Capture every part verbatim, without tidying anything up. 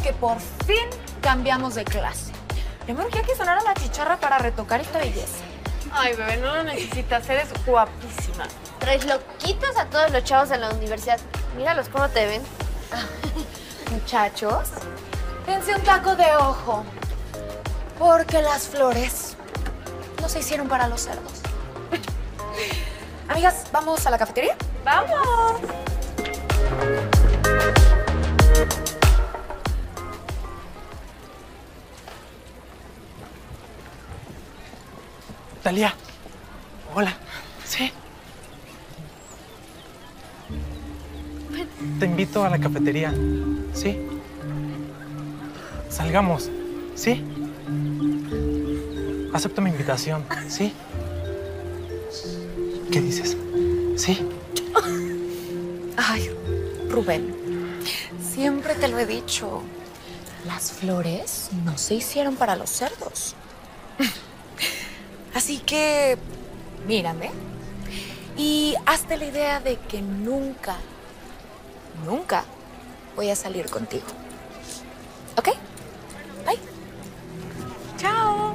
que por fin cambiamos de clase. Ya me urgía que sonara la chicharra para retocar esta belleza. Ay, bebé, no lo necesitas. Eres guapísima. Traes loquitos a todos los chavos en la universidad. Míralos cómo te ven. Muchachos, dense un taco de ojo. Porque las flores no se hicieron para los cerdos. Amigas, ¿vamos a la cafetería? ¡Vamos! Talía. Hola. Sí. Te invito a la cafetería. ¿Sí? Salgamos. ¿Sí? Acepto mi invitación. ¿Sí? ¿Qué dices? ¿Sí? Ay, Rubén, siempre te lo he dicho. Las flores no se hicieron para los cerdos. Así que, mírame y hazte la idea de que nunca, nunca voy a salir contigo. ¿Ok? Bye. ¡Chao!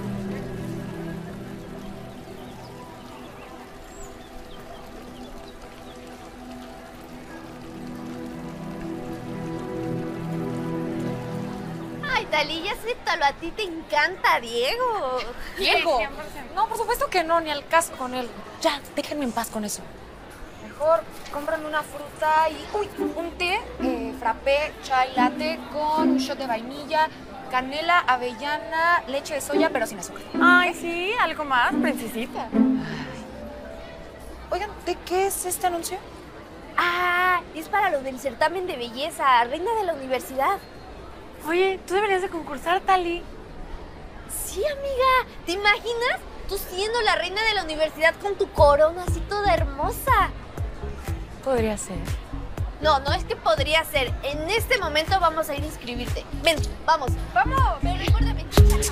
Ay, Talía, acéptalo. A ti te encanta, Diego. ¿Diego? cien por ciento. No, por supuesto que no, ni al caso con él. Ya, déjenme en paz con eso. Mejor cómprame una fruta y, uy, un té, eh, frappé, chai latte con un shot de vainilla, canela, avellana, leche de soya, pero sin azúcar. Ay, sí, algo más, princesita. Oigan, ¿de qué es este anuncio? Ah, es para lo del certamen de belleza, reina de la universidad. Oye, tú deberías de concursar, Tali. Sí, amiga. ¿Te imaginas? Tú siendo la reina de la universidad con tu corona así toda hermosa. Podría ser. No, no es que podría ser. En este momento vamos a ir a inscribirte. Ven, vamos. ¡Vamos! Pero recuérdame.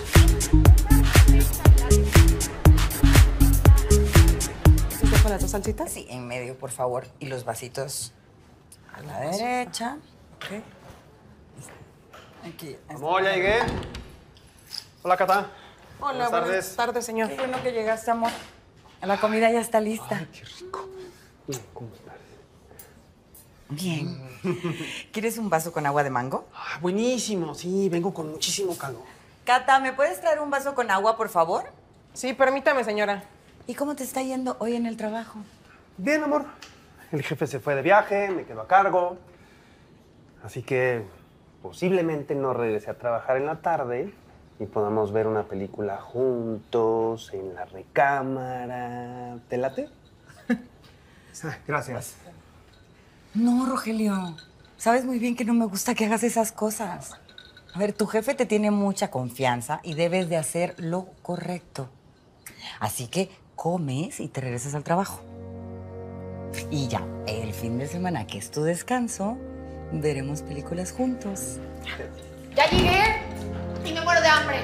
¿Usted con las dos salsitas? Sí, en medio, por favor. Y los vasitos a la derecha. Ok. Aquí. Amor, ya llegué. Hola, Cata. Hola, Buenas tardes. buenas tardes, señor. Qué bueno que llegaste, amor. La comida ya está lista. Ay, qué rico. ¿Cómo estás? Bien. ¿Quieres un vaso con agua de mango? Ah, buenísimo. Sí, vengo con muchísimo calor. Cata, ¿me puedes traer un vaso con agua, por favor? Sí, permítame, señora. ¿Y cómo te está yendo hoy en el trabajo? Bien, amor. El jefe se fue de viaje, me quedó a cargo. Así que posiblemente no regrese a trabajar en la tarde y podamos ver una película juntos en la recámara. ¿Te late? Ah, gracias. No, Rogelio. Sabes muy bien que no me gusta que hagas esas cosas. A ver, tu jefe te tiene mucha confianza y debes de hacer lo correcto. Así que comes y te regresas al trabajo. Y ya, el fin de semana, que es tu descanso, veremos películas juntos. ¡Ya llegué! Y me muero de hambre.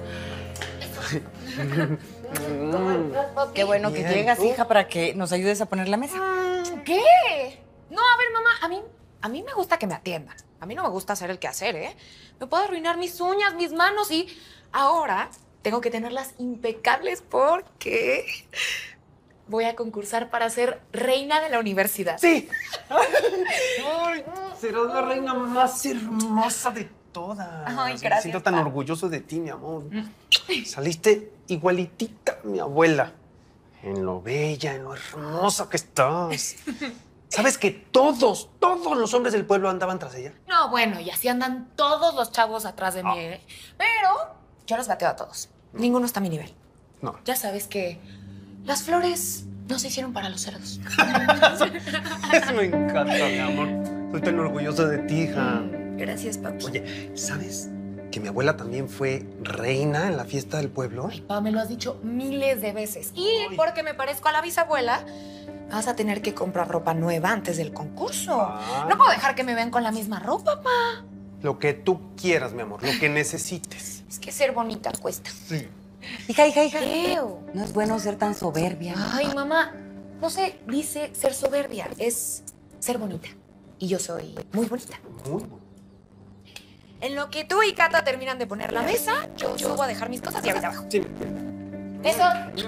Qué bueno que Bien, llegas, ¿tú? hija, para que nos ayudes a poner la mesa. ¿Qué? No, a ver, mamá, a mí, a mí me gusta que me atiendan. A mí no me gusta hacer el quehacer, ¿eh? Me puedo arruinar mis uñas, mis manos y ahora tengo que tenerlas impecables porque voy a concursar para ser reina de la universidad. ¡Sí! Ay, serás la reina más hermosa de todas. Ay, Me gracias, siento tan pa. orgulloso de ti, mi amor. Saliste igualitita a mi abuela. En lo bella, en lo hermosa que estás. ¿Sabes que todos, todos los hombres del pueblo andaban tras ella? No, bueno, y así andan todos los chavos atrás de mí, ¿eh? Pero yo los bateo a todos. Ninguno está a mi nivel. No. Ya sabes que las flores no se hicieron para los cerdos. Eso me encanta, mi amor. Estoy tan orgulloso de ti, hija. Gracias, papi. Oye, ¿sabes que mi abuela también fue reina en la fiesta del pueblo? Papá, me lo has dicho miles de veces. Y porque me parezco a la bisabuela, vas a tener que comprar ropa nueva antes del concurso. Ah. No puedo dejar que me vean con la misma ropa, papá. Lo que tú quieras, mi amor, lo que necesites. Es que ser bonita cuesta. Sí. Hija, hija, hija. Creo. No es bueno ser tan soberbia. Ay, mamá, no se dice ser soberbia, es ser bonita. Y yo soy muy bonita. Muy bueno. En lo que tú y Cata terminan de poner la mesa, yo subo a dejar mis cosas y ahorita abajo. Sí. Eso.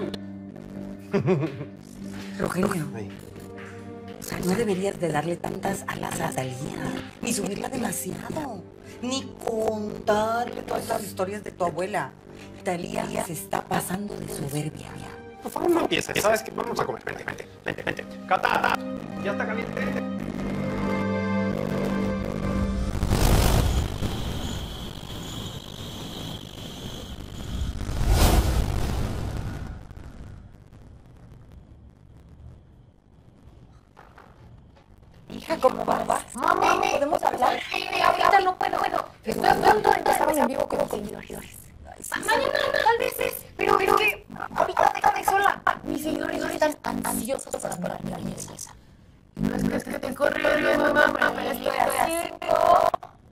Rogelio, Ay. o sea, no deberías de darle tantas alas a Talía, ni subirla demasiado, ni contarle todas esas historias de tu abuela. Talía se está pasando de soberbia. Por favor, no empieces. ¿Sabes qué? Vamos a comer. Vente, vente, vente, vente. ¡Cata! ¿Ya está caliente? Hija, ¿cómo vas? Mami, ¿podemos hablar? Ahorita no puedo, puedo. Estoy a punto de empezar en vivo con los seguidores. Mañana tal vez es, pero es que ahorita déjame sola. Mis seguidores están ansiosos para ver mi belleza. No es que, es que te corriendo, mamá, pero me estoy haciendo.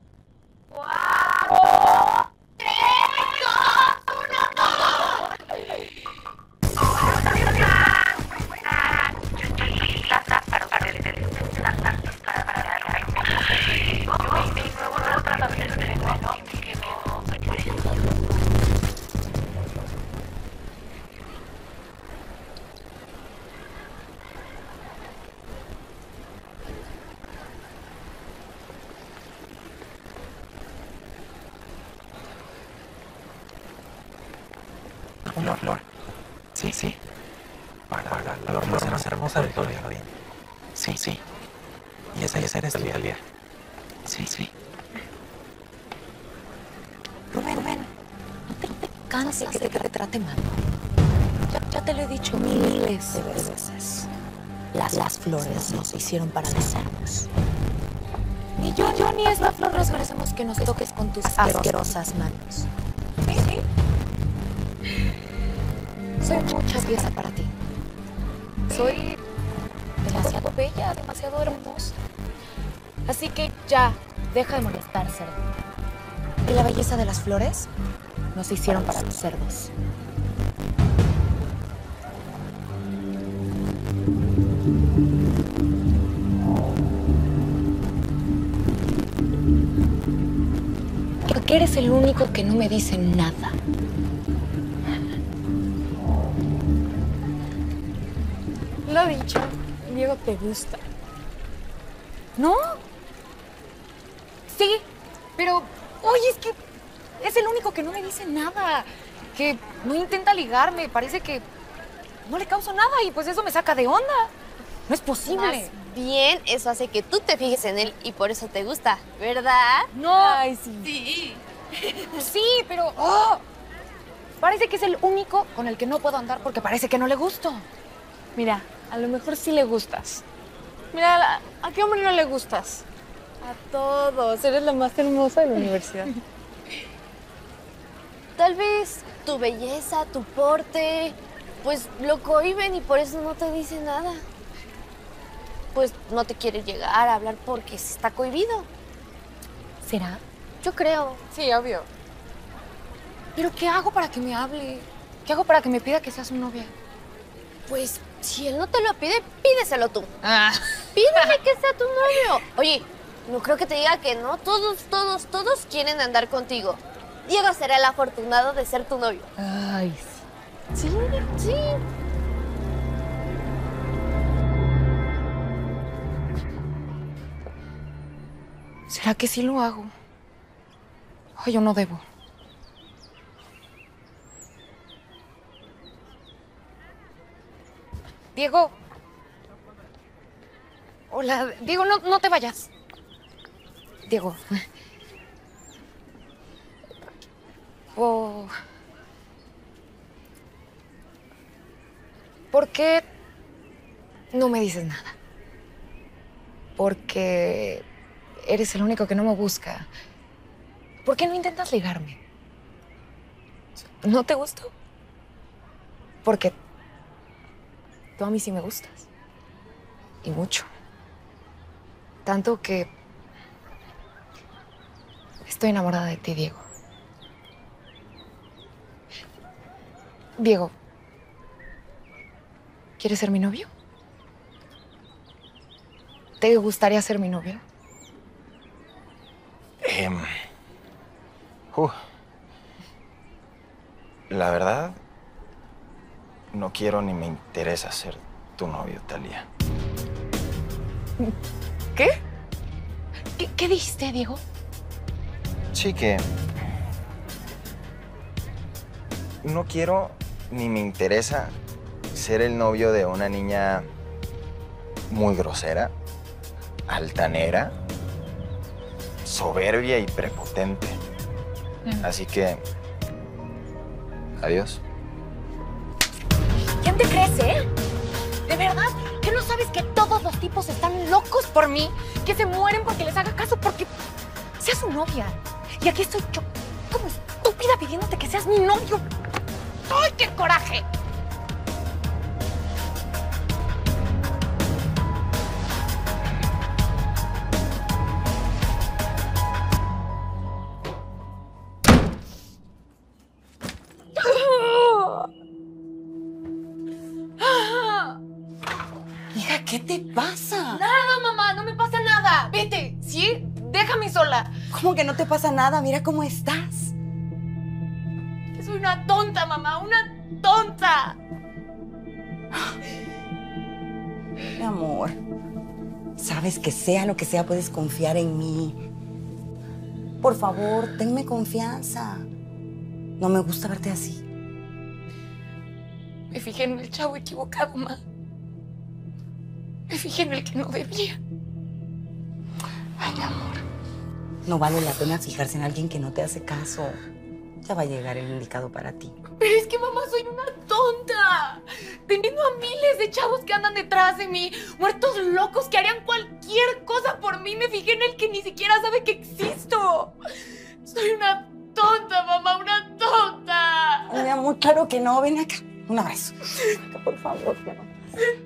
¡Cuatro! ¡Tres! ¡Dos! ¡Uno! Yo estoy lista para ustedes. Yo mi nuevo tratamiento de lenguaje me quedó. Una flor. Sí, sí. Para, para la hermosa, más hermosa de todo el jardín. Sí, sí. Y esa, y esa eres Talía. Talía. Sí, sí. Rubén, Rubén, no te, te canses de que te trate mal. Ya, ya te lo he dicho miles de veces. Las, las flores nos hicieron para besarnos. Ni yo, yo ni es la flor nos merecemos que nos toques con tus asquerosas manos. Sí, sí. Soy mucha pieza para ti. Soy demasiado bella, demasiado hermosa. Así que ya, deja de molestar, cerdo. Y la belleza de las flores nos hicieron para los cerdos. Porque eres el único que no me dice nada. Lo dicho, Diego te gusta. ¿No? Sí, pero, oye, es que es el único que no me dice nada, que no intenta ligarme, parece que no le causo nada y pues eso me saca de onda. No es posible. Más bien, eso hace que tú te fijes en él y por eso te gusta, ¿verdad? No. Ay, sí. Sí. Sí, pero, oh, parece que es el único con el que no puedo andar porque parece que no le gusto. Mira, a lo mejor sí le gustas. Mira, ¿a qué hombre no le gustas? A todos. Eres la más hermosa de la universidad. Tal vez tu belleza, tu porte, pues lo cohíben y por eso no te dice nada. Pues no te quiere llegar a hablar porque está cohibido. ¿Será? Yo creo. Sí, obvio. ¿Pero qué hago para que me hable? ¿Qué hago para que me pida que sea su novia? Pues si él no te lo pide, pídeselo tú. Ah. Pídele que sea tu novio. Oye, no creo que te diga que no. Todos, todos, todos quieren andar contigo. Diego será el afortunado de ser tu novio. Ay, sí. Sí, sí. ¿Será que sí lo hago? Ay, yo no debo. Diego. Hola, Diego, no, no te vayas. Diego. Oh. ¿Por qué no me dices nada? Porque eres el único que no me busca. ¿Por qué no intentas ligarme? ¿No te gusto? Porque tú a mí sí me gustas. Y mucho. Tanto que estoy enamorada de ti, Diego. Diego, ¿quieres ser mi novio? ¿Te gustaría ser mi novio? Eh, Uh. La verdad, no quiero ni me interesa ser tu novio, Thalía. ¿Qué? ¿Qué, qué dijiste, Diego? Sí, que... no quiero ni me interesa ser el novio de una niña muy grosera, altanera, soberbia y prepotente. Mm. Así que... adiós. ¿Quién te crees, eh? ¿De verdad? ¿Que no sabes que todos los tipos están locos por mí? Que se mueren porque les haga caso porque seas su novia. Y aquí estoy yo, como estúpida, pidiéndote que seas mi novio. ¡Ay, qué coraje! Hija, ¿qué te pasa? Nada, mamá, no me pasa nada. Vete, ¿sí? Déjame sola. ¿Cómo que no te pasa nada? Mira cómo estás. Que soy una tonta, mamá, una tonta. Mi amor, sabes que sea lo que sea, puedes confiar en mí. Por favor, tenme confianza. No me gusta verte así. Me fijé en el chavo equivocado, ma. Me fijé en el que no debía. Ay, mi amor, no vale la pena fijarse en alguien que no te hace caso. Ya va a llegar el indicado para ti. Pero es que, mamá, soy una tonta. Teniendo a miles de chavos que andan detrás de mí, muertos locos que harían cualquier cosa por mí, me fijé en el que ni siquiera sabe que existo. Soy una tonta, mamá, una tonta. Ay, mi amor, claro que no. Ven acá. Un abrazo. Por favor, que no.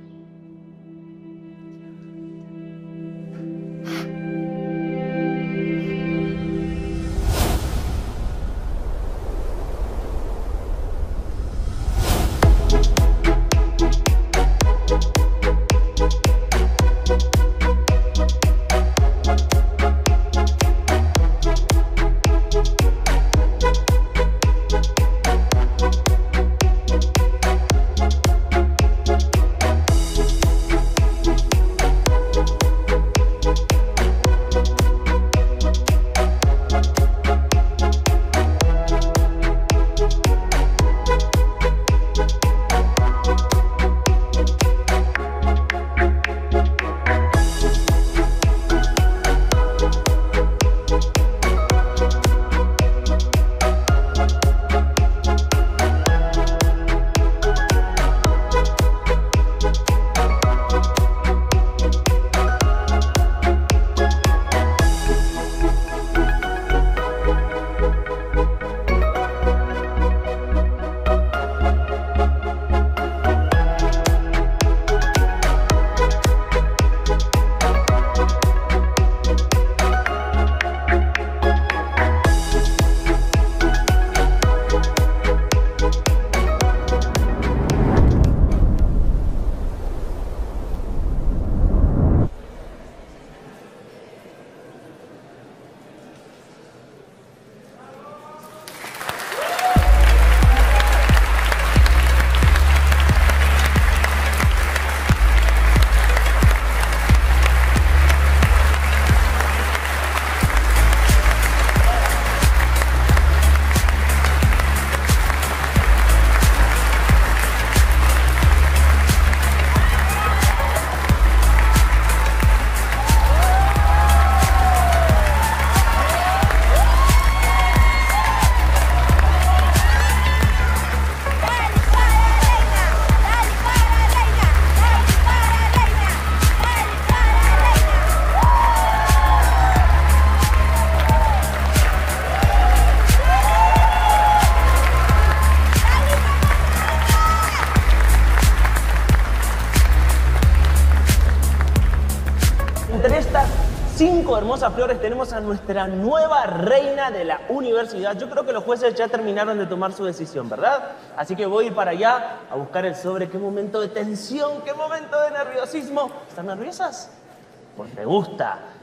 cinco hermosas flores tenemos a nuestra nueva reina de la universidad. Yo creo que los jueces ya terminaron de tomar su decisión, ¿verdad? Así que voy a ir para allá a buscar el sobre. Qué momento de tensión, qué momento de nerviosismo. ¿Están nerviosas? Pues me gusta.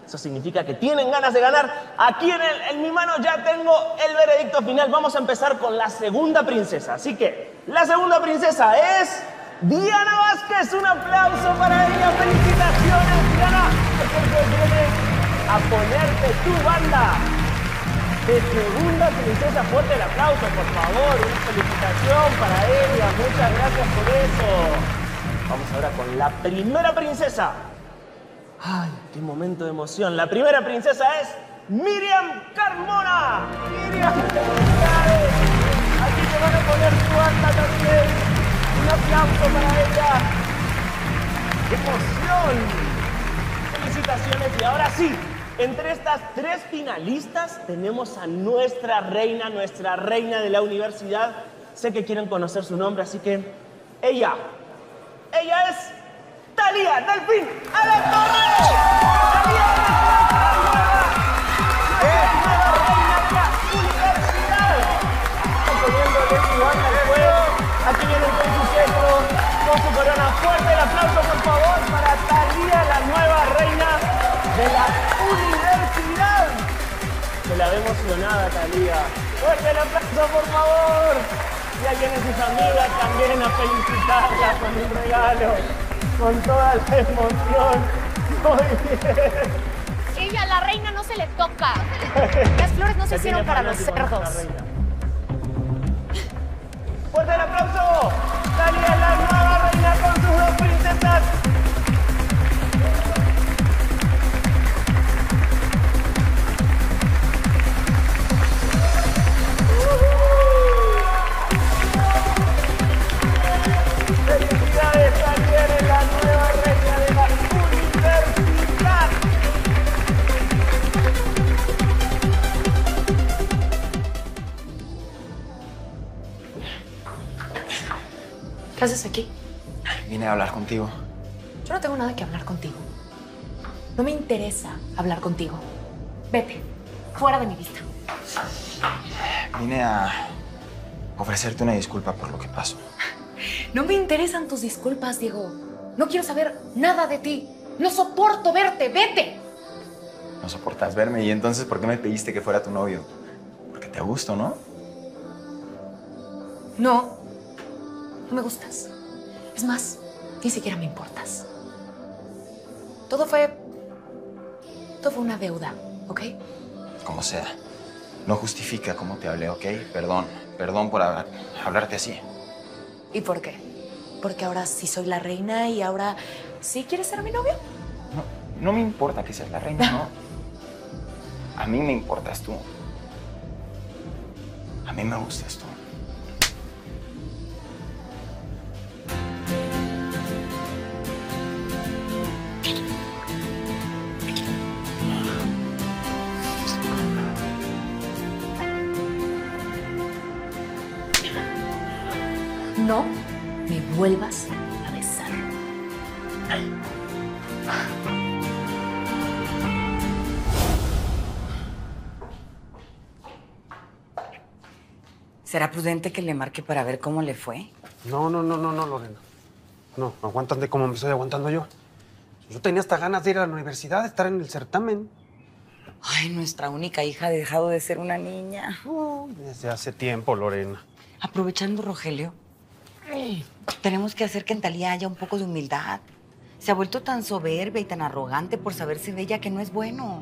Eso significa que tienen ganas de ganar. Aquí en, el, en mi mano ya tengo el veredicto final. Vamos a empezar con la segunda princesa. Así que la segunda princesa es Diana Vázquez. Un aplauso para ella. ¡Felicitaciones, Diana! Porque vienes a ponerte tu banda de segunda princesa. Fuerte el aplauso, por favor. Una felicitación para ella. Muchas gracias por eso. Vamos ahora con la primera princesa. ¡Ay, qué momento de emoción! La primera princesa es Miriam Carmona. Miriam, felicidades. Aquí te van a poner tu banda también. Un aplauso para ella. ¡Qué emoción! Felicitaciones. Y ahora sí, entre estas tres finalistas tenemos a nuestra reina, nuestra reina de la universidad. Sé que quieren conocer su nombre, así que ella, ella es Thalía Delfín a la Torre. Thalía es nueva reina de la universidad. Están poniéndole su banda al fuego. Aquí vienen con su cetro, con su corona. Fuerte el aplauso, por favor, para Thalía, la nueva reina de la universidad. Se la ve emocionada, Thalía. Fuerte el aplauso, por favor. Y ahí vienen sus amigas también a felicitarla con un regalo. Con toda la emoción. Muy bien. Ella, a la reina, no se le toca. Las flores no se hicieron para los cerdos. ¡Fuerte el aplauso! Thalía, la nueva reina con sus dos princesas. ¡Felicidades, Thalía, eres la nueva reina de la universidad! ¿Qué haces aquí? Vine a hablar contigo. Yo no tengo nada que hablar contigo. No me interesa hablar contigo. Vete, fuera de mi vista. Vine a ofrecerte una disculpa por lo que pasó. No me interesan tus disculpas, Diego. No quiero saber nada de ti. No soporto verte. ¡Vete! No soportas verme. ¿Y entonces por qué me pediste que fuera tu novio? Porque te gusto, ¿no? No. No me gustas. Es más, ni siquiera me importas. Todo fue... Todo fue una deuda, ¿ok? Como sea. No justifica cómo te hablé, ¿ok? Perdón. Perdón por hab- hablarte así. ¿Y por qué? Porque ahora sí soy la reina y ahora sí quieres ser mi novio. No, no me importa que seas la reina, ¿no? A mí me importas tú. A mí me gustas tú. No me vuelvas a besar. ¿Será prudente que le marque para ver cómo le fue? No, no, no, no, no, Lorena. No, aguántame como me estoy aguantando yo. Yo tenía hasta ganas de ir a la universidad, de estar en el certamen. Ay, nuestra única hija ha dejado de ser una niña. Oh, desde hace tiempo, Lorena. Aprovechando, Rogelio, tenemos que hacer que en Thalía haya un poco de humildad. Se ha vuelto tan soberbia y tan arrogante por saberse bella que no es bueno.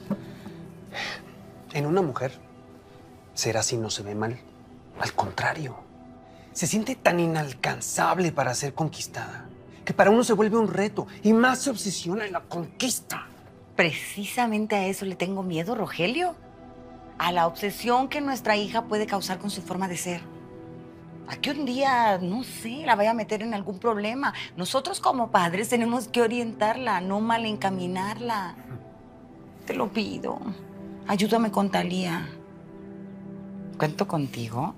En una mujer, ser así no se ve mal. Al contrario, se siente tan inalcanzable para ser conquistada que para uno se vuelve un reto y más se obsesiona en la conquista. Precisamente a eso le tengo miedo, Rogelio. A la obsesión que nuestra hija puede causar con su forma de ser. A que un día, no sé, la vaya a meter en algún problema. Nosotros como padres tenemos que orientarla, no mal encaminarla. Te lo pido. Ayúdame con Thalía. ¿Cuento contigo?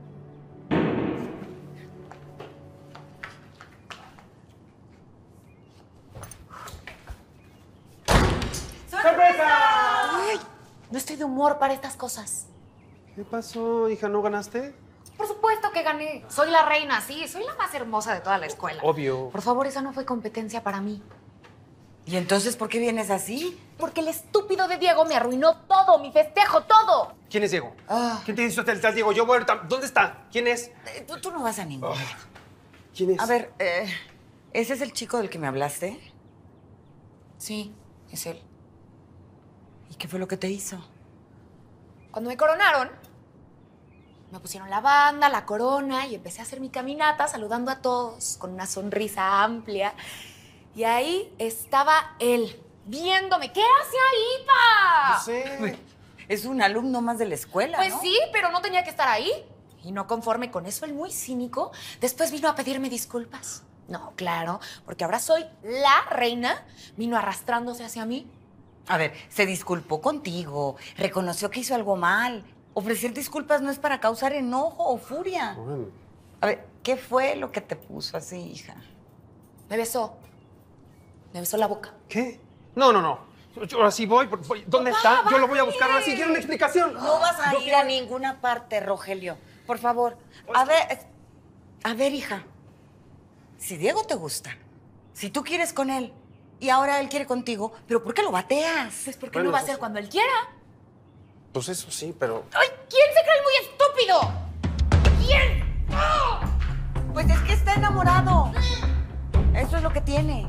¡Sorpresa! Ay, no estoy de humor para estas cosas. ¿Qué pasó, hija? ¿No ganaste? Por supuesto que gané. Soy la reina, sí. Soy la más hermosa de toda la escuela. Obvio. Por favor, esa no fue competencia para mí. ¿Y entonces por qué vienes así? Porque el estúpido de Diego me arruinó todo, mi festejo, todo. ¿Quién es Diego? Ah. ¿Quién te hizo el tal Diego? Yo voy ahorita. ¿Dónde está? ¿Quién es? Eh, tú, tú no vas a ningún lado. ¿Quién es? A ver, eh, ¿ese es el chico del que me hablaste? Sí, es él. ¿Y qué fue lo que te hizo? Cuando me coronaron, me pusieron la banda, la corona y empecé a hacer mi caminata saludando a todos con una sonrisa amplia. Y ahí estaba él, viéndome. ¿Qué hace ahí, pa? No sé. Es un alumno más de la escuela, Pues ¿no? sí, pero no tenía que estar ahí. Y no conforme con eso, el muy cínico, después vino a pedirme disculpas. No, claro, porque ahora soy la reina. Vino arrastrándose hacia mí. A ver, se disculpó contigo, reconoció que hizo algo mal. Ofrecer disculpas no es para causar enojo o furia. Bueno. A ver, ¿qué fue lo que te puso así, hija? Me besó. Me besó la boca. ¿Qué? No, no, no. Yo ahora sí voy. voy. ¿Dónde Papá, está? Yo lo voy a buscar. Ahora vale. sí quiero una explicación. No vas a Yo ir quiero- a ninguna parte, Rogelio. Por favor. A ver, a ver, hija. Si Diego te gusta, si tú quieres con él y ahora él quiere contigo, ¿pero por qué lo bateas? Pues porque Bueno, no va a eso ser sí. cuando él quiera. Pues eso sí, pero... ¡Ay! ¿Quién se cree el muy estúpido? ¿Quién? ¡Oh! Pues es que está enamorado. Eso es lo que tiene.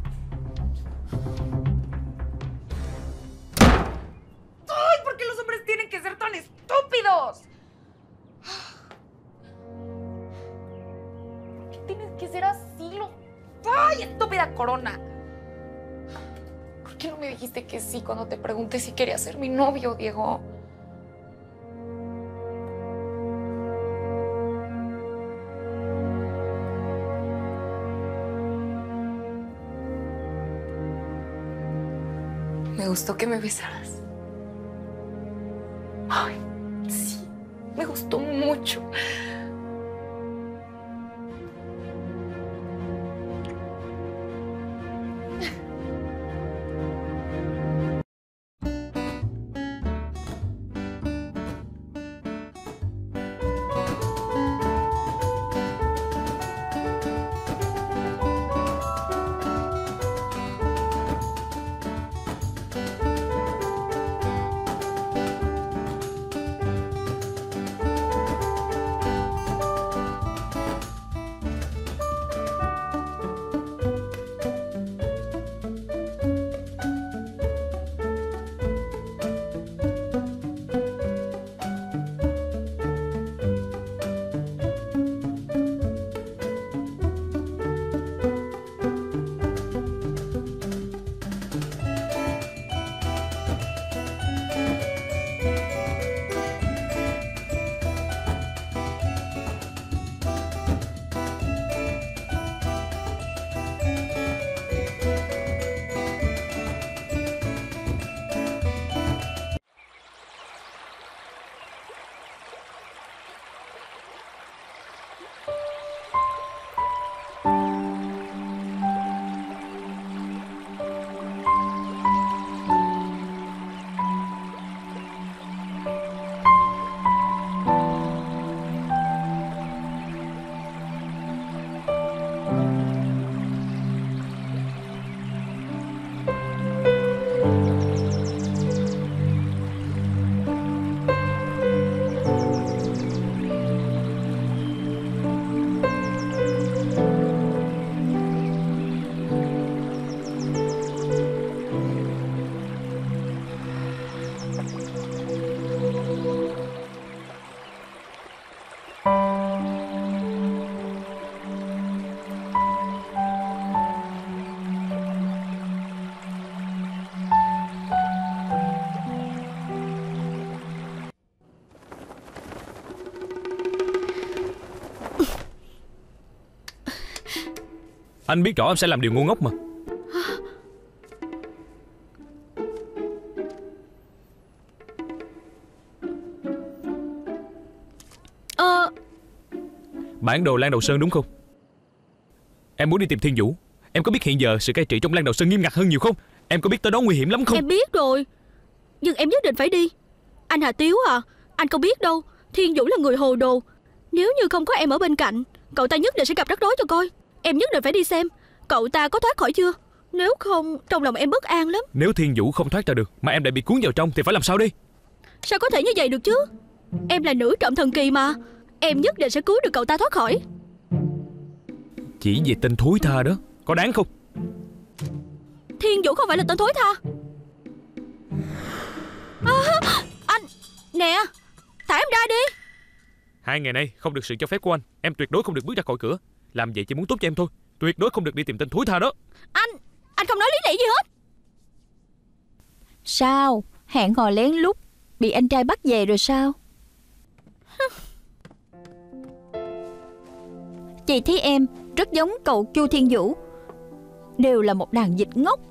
¡Ay! ¿Por qué los hombres tienen que ser tan estúpidos? ¿Por qué tienes que ser así? Lo... ¡Ay, estúpida corona! ¿Por qué no me dijiste que sí cuando te pregunté si quería ser mi novio, Diego? Me gustó que me besaras. Ay, sí, me gustó mucho. Anh biết rõ em sẽ làm điều ngu ngốc mà. Ờ Bản đồ Lan Đầu Sơn đúng không? Em muốn đi tìm Thiên Vũ. Em có biết hiện giờ sự cai trị trong Lan Đầu Sơn nghiêm ngặt hơn nhiều không? Em có biết tới đó nguy hiểm lắm không? Em biết rồi, nhưng em nhất định phải đi. Anh Hà Tiếu à, anh có biết đâu, Thiên Vũ là người hồ đồ. Nếu như không có em ở bên cạnh, cậu ta nhất định sẽ gặp rắc rối cho coi. Em nhất định phải đi xem cậu ta có thoát khỏi chưa. Nếu không, trong lòng em bất an lắm. Nếu Thiên Vũ không thoát ra được mà em lại bị cuốn vào trong thì phải làm sao đi? Sao có thể như vậy được chứ? Em là nữ trộm thần kỳ mà. Em nhất định sẽ cứu được cậu ta thoát khỏi. Chỉ vì tên thối tha đó, có đáng không? Thiên Vũ không phải là tên thối tha. À, anh, nè, thả em ra đi. Hai ngày nay không được sự cho phép của anh, em tuyệt đối không được bước ra khỏi cửa. Làm vậy chỉ muốn tốt cho em thôi. Tuyệt đối không được đi tìm tên thối tha đó. Anh, anh không nói lý lẽ gì hết. Sao? Hẹn hò lén lút bị anh trai bắt về rồi sao? Chị thấy em rất giống cậu Chu Thiên Vũ. Đều là một đàn vịt ngốc.